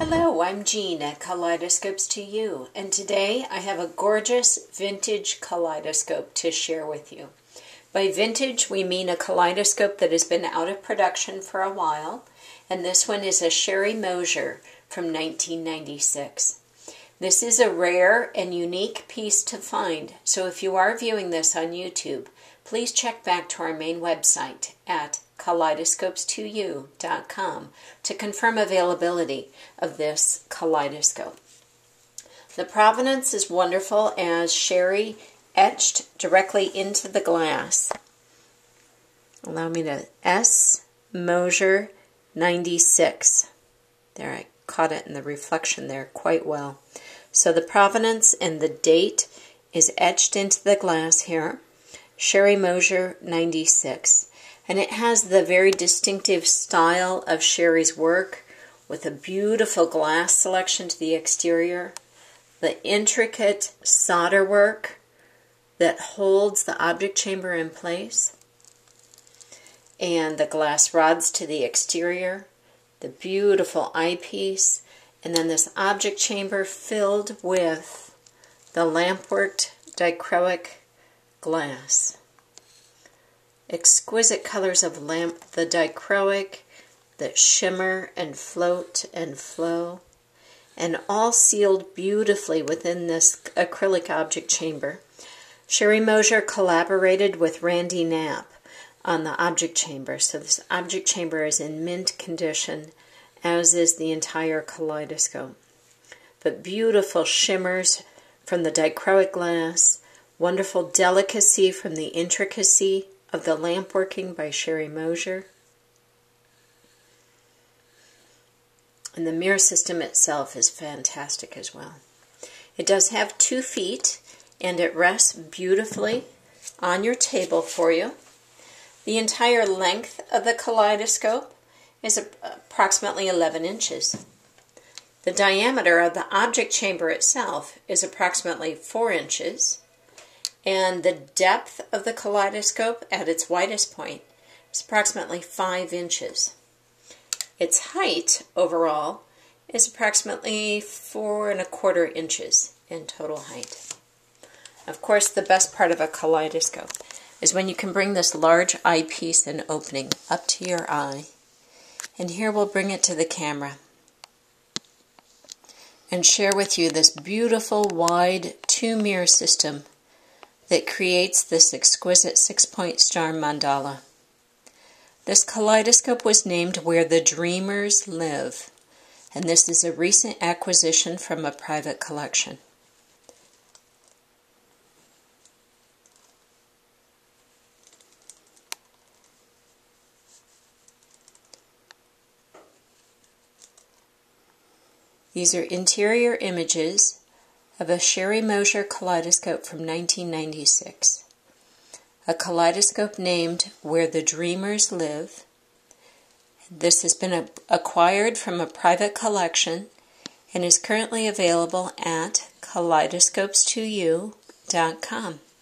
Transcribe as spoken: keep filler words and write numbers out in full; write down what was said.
Hello, I'm Jean at Kaleidoscopes to You, and today I have a gorgeous vintage kaleidoscope to share with you. By vintage, we mean a kaleidoscope that has been out of production for a while, and this one is a Sherry Mosier from nineteen ninety-six. This is a rare and unique piece to find, so if you are viewing this on YouTube, please check back to our main website at kaleidoscopes to you dot com to confirm availability of this kaleidoscope. The provenance is wonderful as Sherry etched directly into the glass. Allow me to S Mosier ninety-six. There, I caught it in the reflection there quite well. So the provenance and the date is etched into the glass here. Sherry Mosier ninety-six. And it has the very distinctive style of Sherry's work with a beautiful glass selection to the exterior, the intricate solder work that holds the object chamber in place, and the glass rods to the exterior, the beautiful eyepiece, and then this object chamber filled with the lamp-worked dichroic glass. Exquisite colors of lamp, the dichroic that shimmer and float and flow, and all sealed beautifully within this acrylic object chamber. Sherry Mosier collaborated with Randy Knapp on the object chamber, so this object chamber is in mint condition, as is the entire kaleidoscope. But beautiful shimmers from the dichroic glass, wonderful delicacy from the intricacy of the lamp working by Sherry Mosier. And the mirror system itself is fantastic as well. It does have two feet, and it rests beautifully on your table for you. The entire length of the kaleidoscope is approximately eleven inches. The diameter of the object chamber itself is approximately four inches. And the depth of the kaleidoscope at its widest point is approximately five inches. Its height overall is approximately four and a quarter inches in total height. Of course, the best part of a kaleidoscope is when you can bring this large eyepiece and opening up to your eye. And here we'll bring it to the camera and share with you this beautiful wide two mirror system that creates this exquisite six-point star mandala. This kaleidoscope was named Where the Dreamers Live, and this is a recent acquisition from a private collection. These are interior images of a Sherry Mosier kaleidoscope from nineteen ninety-six. A kaleidoscope named Where the Dreamers Live. This has been acquired from a private collection and is currently available at kaleidoscopes to you dot com.